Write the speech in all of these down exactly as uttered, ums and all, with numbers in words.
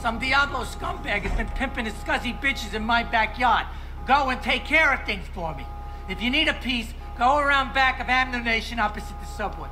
Some Diablo scumbag has been pimping his scuzzy bitches in my backyard. Go and take care of things for me. If you need a piece, go around back of Amno Nation opposite the subway.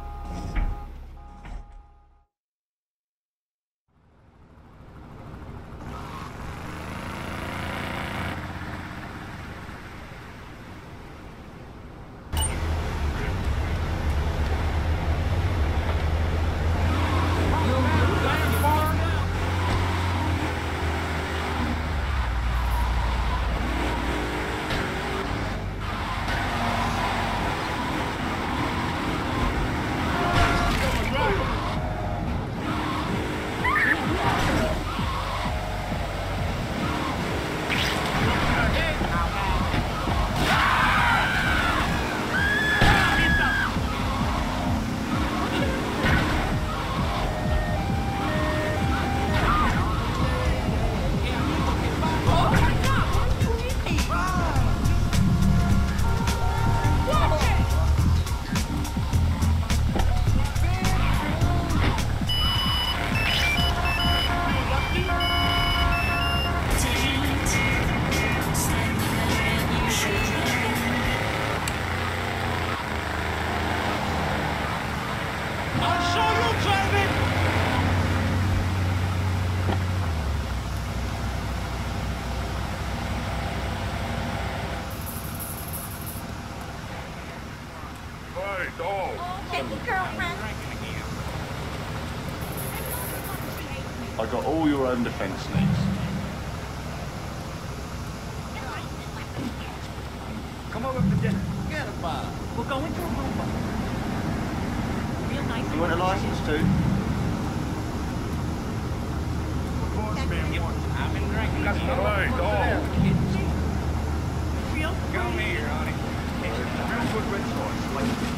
I got all your own defense needs. Come over for dinner. Get a bar. We're going to a room. Real nice. You want a license too? Of course, ma'am. I've been drinking. That's the way, dog. Real? Come here, honey. Very good red sauce.